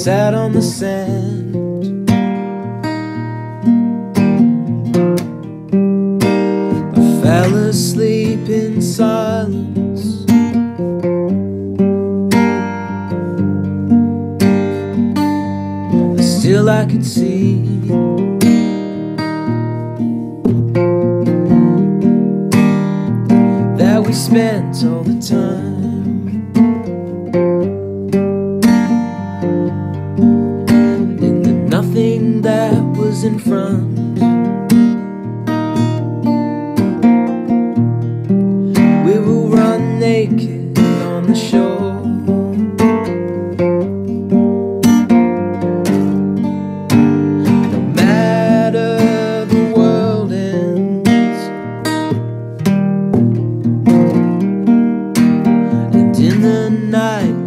sat on the sand. I fell asleep in silence. Still I could see that we spent all the time in the nothing that was in front. We will run naked on the shore. Night